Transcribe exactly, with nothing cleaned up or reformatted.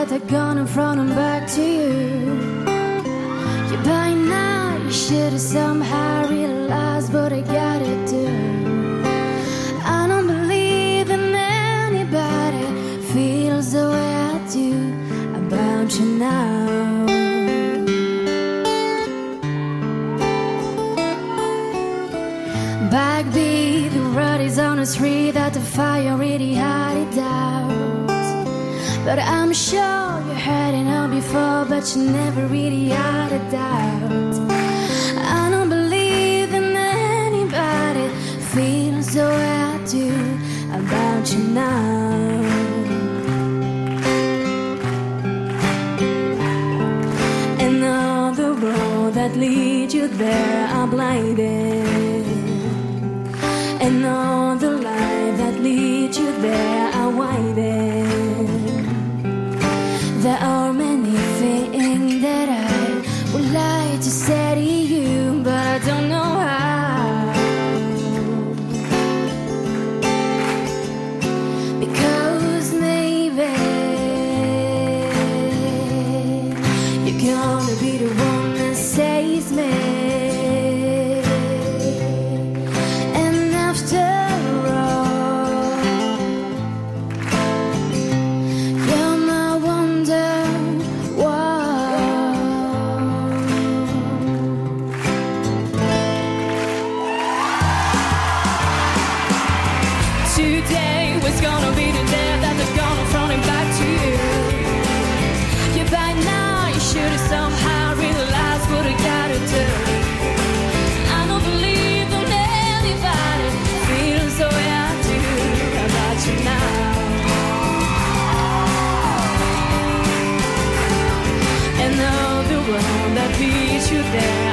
that are gone in front and back to you. Yeah, by now you should have somehow realized what I gotta do. I don't believe that anybody feels the way I do about you now. Backbeat, the road is on the street that the fire really had it out. But I'm sure you heard it all before, but you never really had a doubt. I don't believe that anybody feels the way I do about you now. And all the road that leads you there are blinded, and all the light that leads you there are winding. There are many things that I would like to say to you, but I don't know how. Because maybe you're gonna be the one that saves me. And after that leads you there